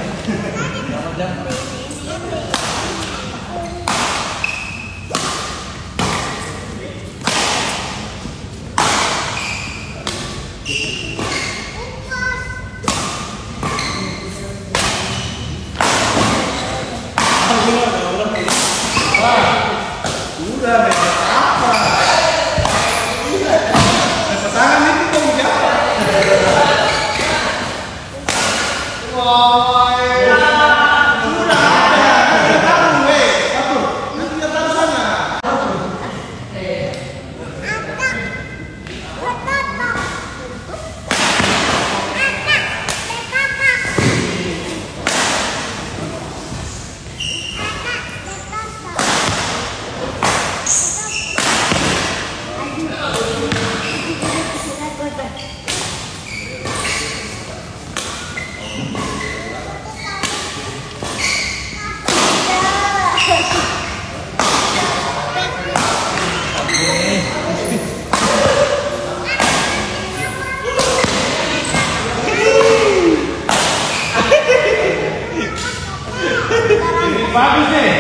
Bagus deh.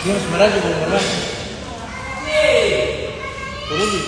Dia sebenarnya juga beneran. Turun di.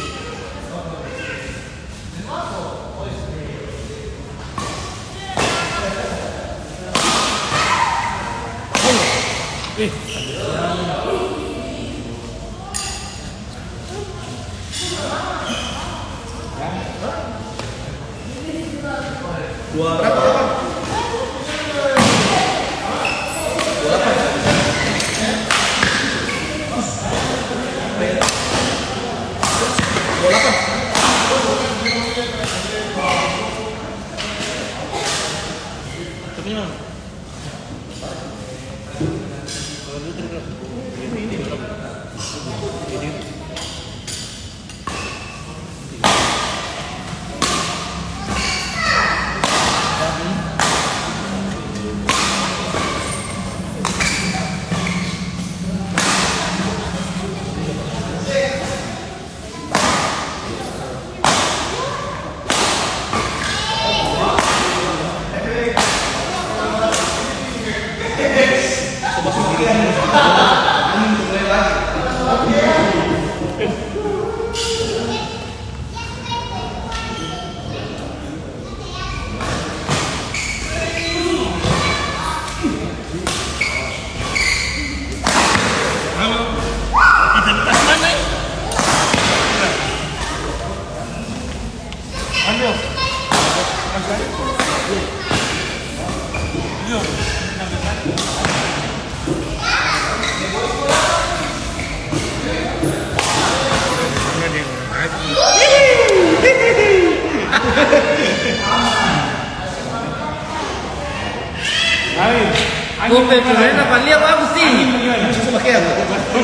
Gue sebenarnya apa lihat apa sih? Susah pakai apa?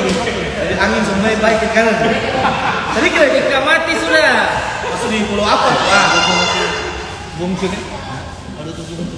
Dari angin semuanya baik ke kanan. Tadi kira mati sudah. Masuk di pulau apa? Wah, bom sini. Ada tujuh bentuk.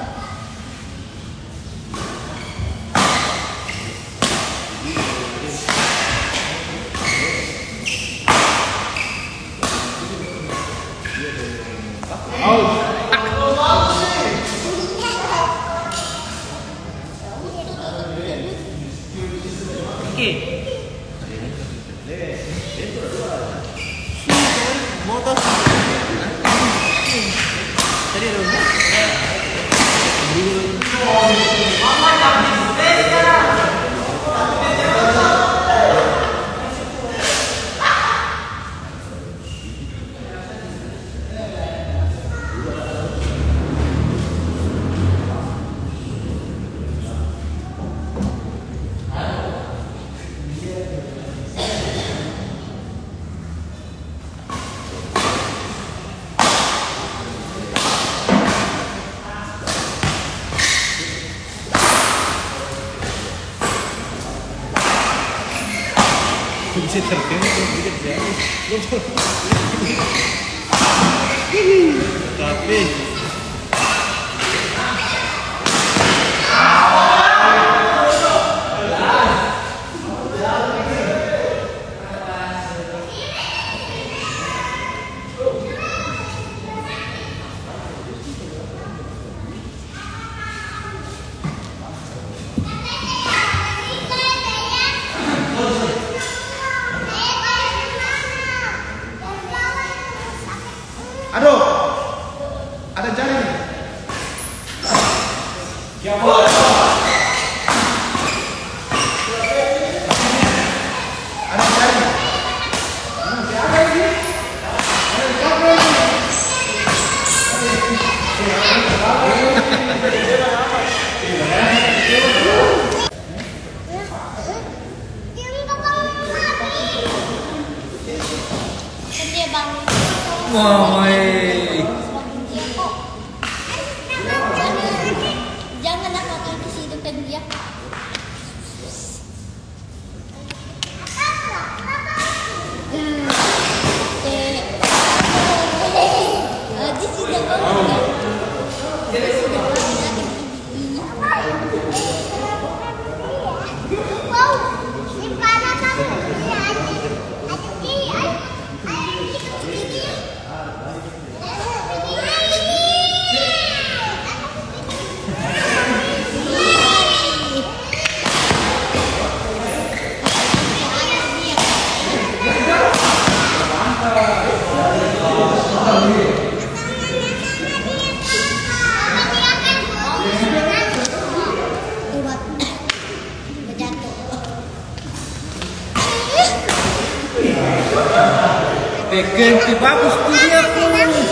Bisa tapi aduh, ada jari. Ada jari. Wow, jangan nakakal kasi hidupkan dia. This is the Ganti bagus tuh dia tuh.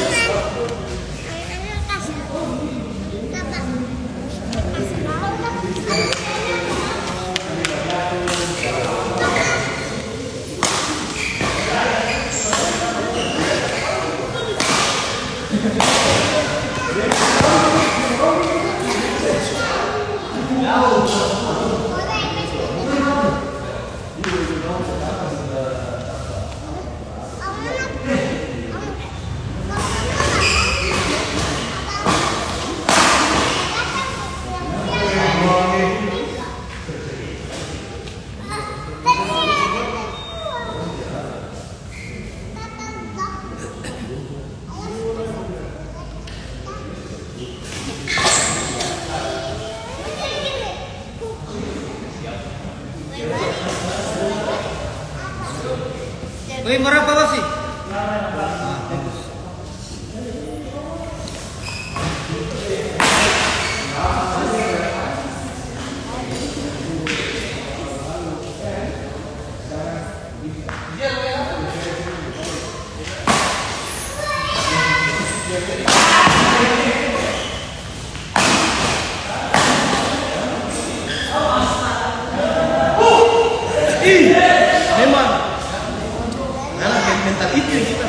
Woi, berapa sih? Memang mental itu yang kita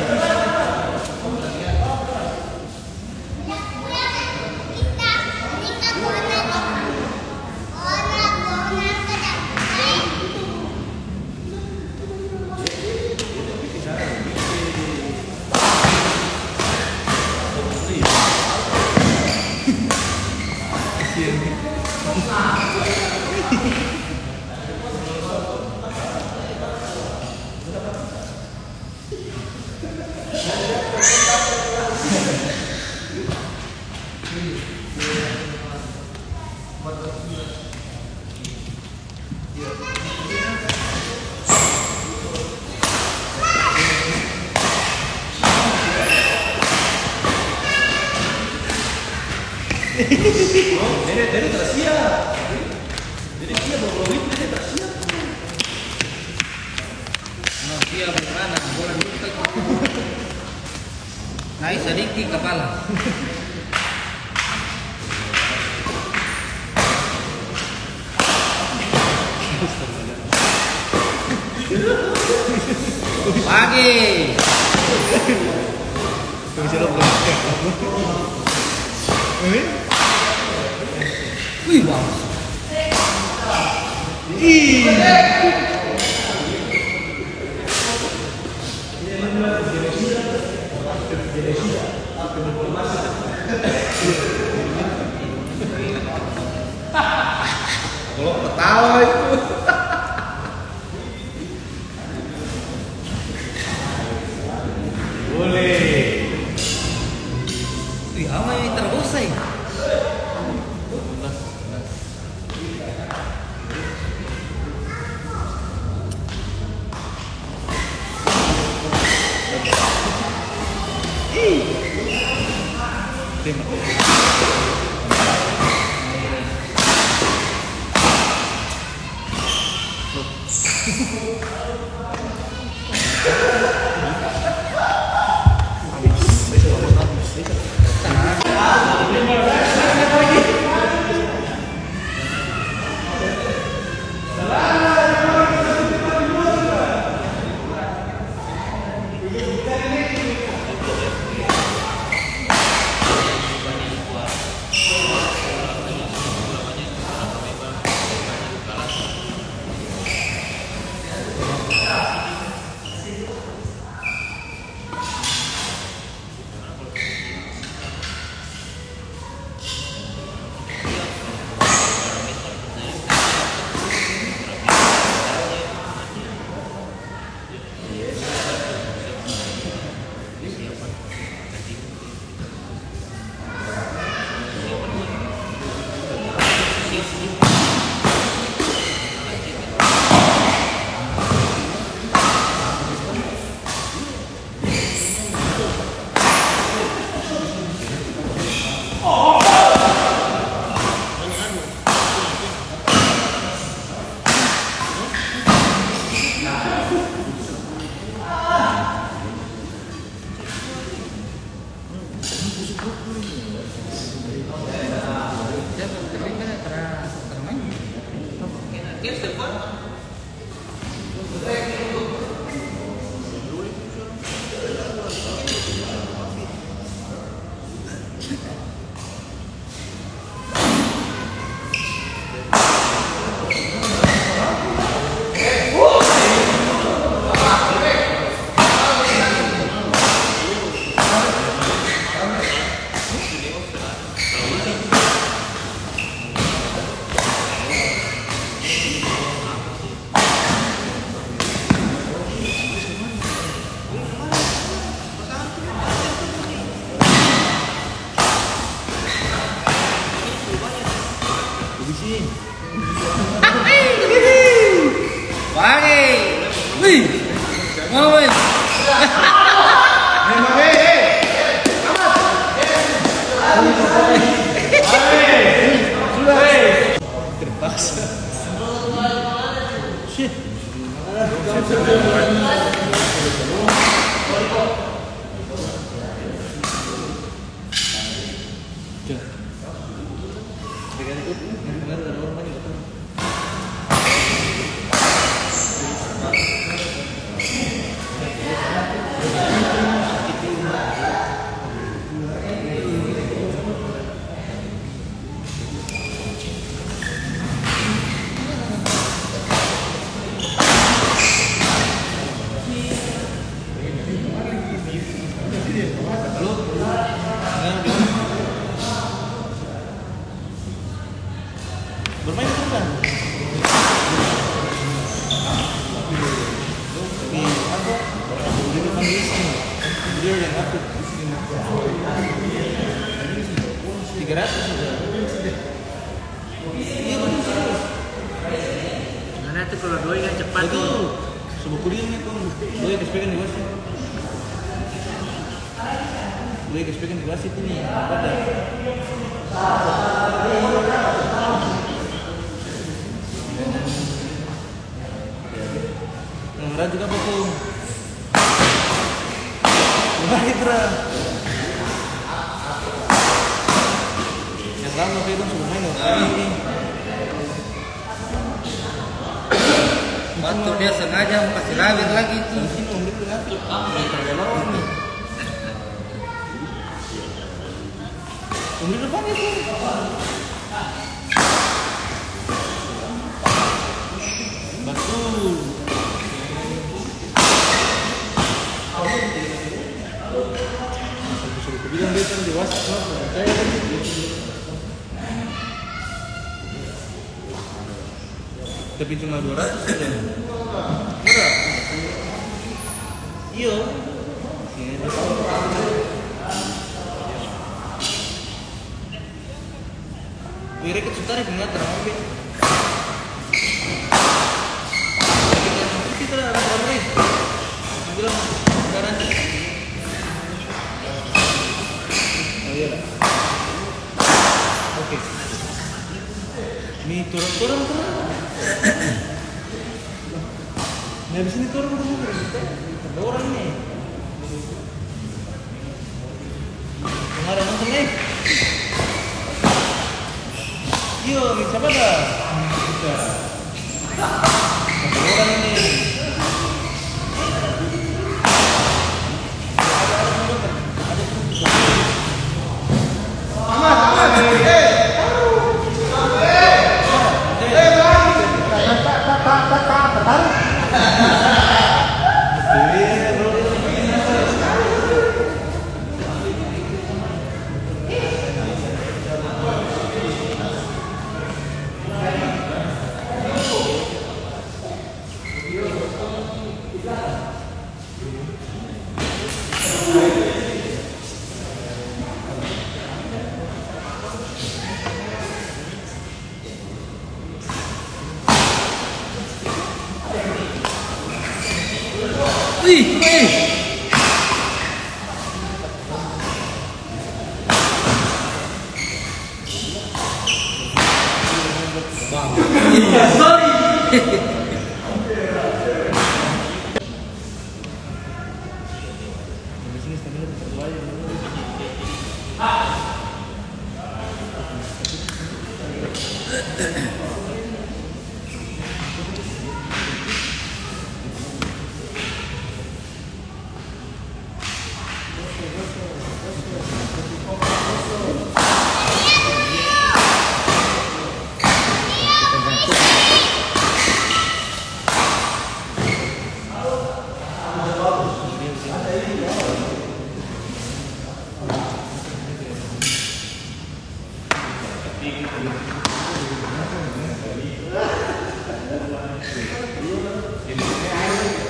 Dari tersiap. Jadi dia bawa itu dari tersiap. Nah, dia bagaimana? Bola kita. Naik sedikit kepala. Pagi. Wih, bagus. Kalau ketawa itu. Boleh. Wih, ama ini terusai. Kiss telepon. Pagi. Wih. Mau weh. Terpaksa. Shit. Bermain itu kan? Di apa? Di depan dia yang aku 300 sudah. Iya betul serius. Mana tuh kalau doi kan cepat tuh. Betul. Sebuah kuliah nih tuh. Doi kespekan di wasit. Doi kespekan di wasit ini. Pada. Ngerah juga apa tuh? Baik lah. Yang lama kayak dong sebelum main ini. Waktu dia sengaja mau kasih lawin lagi tuh. Di sini umur itu ngatur. Terlalu nih. Umur depan itu. Betul. Aku bilang dia kan dewasa, percaya kan? Tapi cuma 200 saja. Murah. Iya. Mereka sutari dengan terambil. Kita ada problem. Bilang garansi. Oh iya lah. Oke. Ini turun. Nah, di sini turun. Ada orang nih. Ada nonton nih. Yo, siapa dah? Ada orang ini. Wih.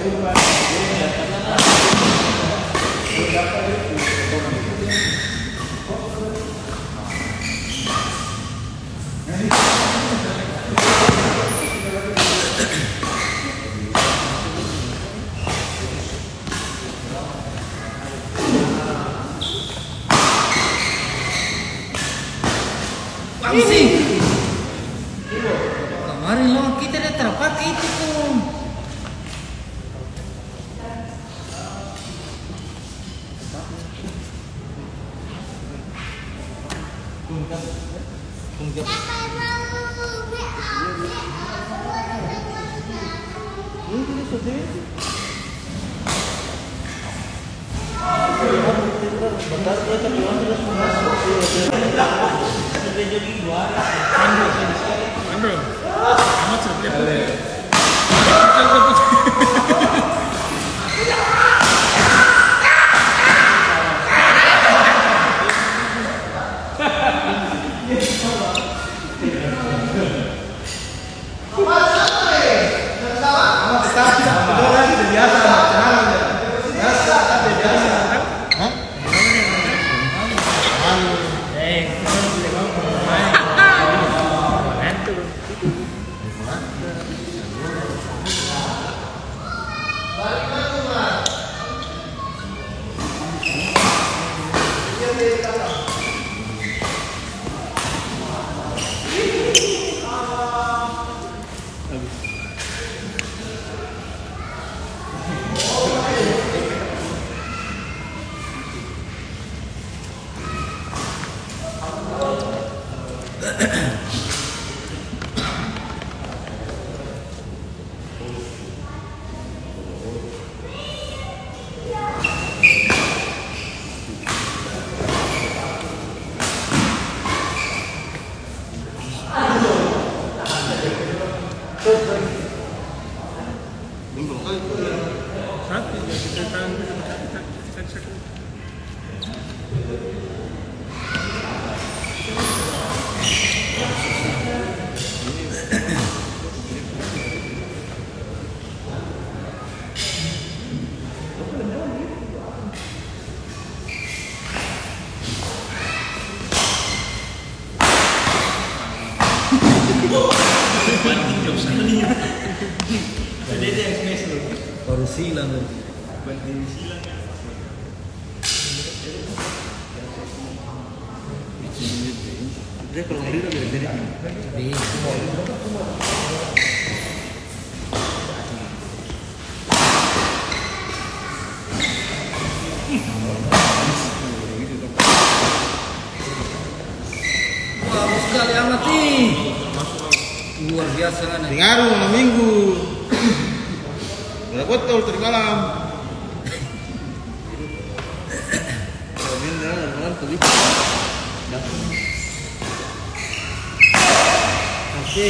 Pusing. Kemarin lo kita udah terpakai itu pun. Baru silang. Dia kalau ngeri udah jadi. Wah, sekali amat nih. Luar biasa kan. Ngaruh 6 minggu. Udah betul tadi malam. Kalau dia dalam malam tadi. Kasih.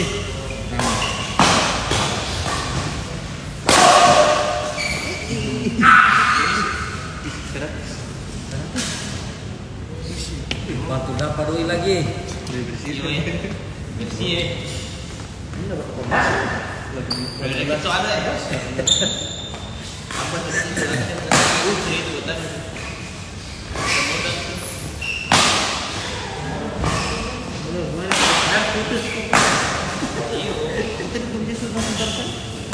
Waktu dapat doi lagi. Bersih ya. Ini dapat informasi. Besok ada ya? Apa tadi? Itu tadi. Putus. Iyo. Itu punya sebentar kan?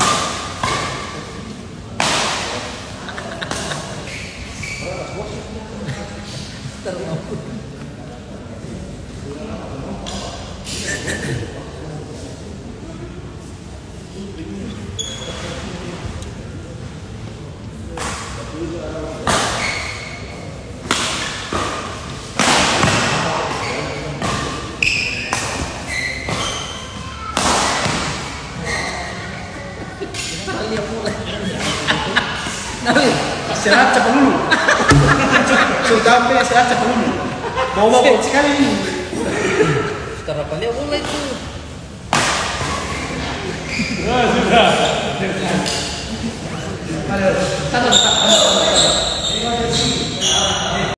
Terlalu. Istirahat cepat dulu. Sudah sampai istirahat cepat dulu. Bawa sekali ini. Sarapannya mulai tuh. Sudah. Sana.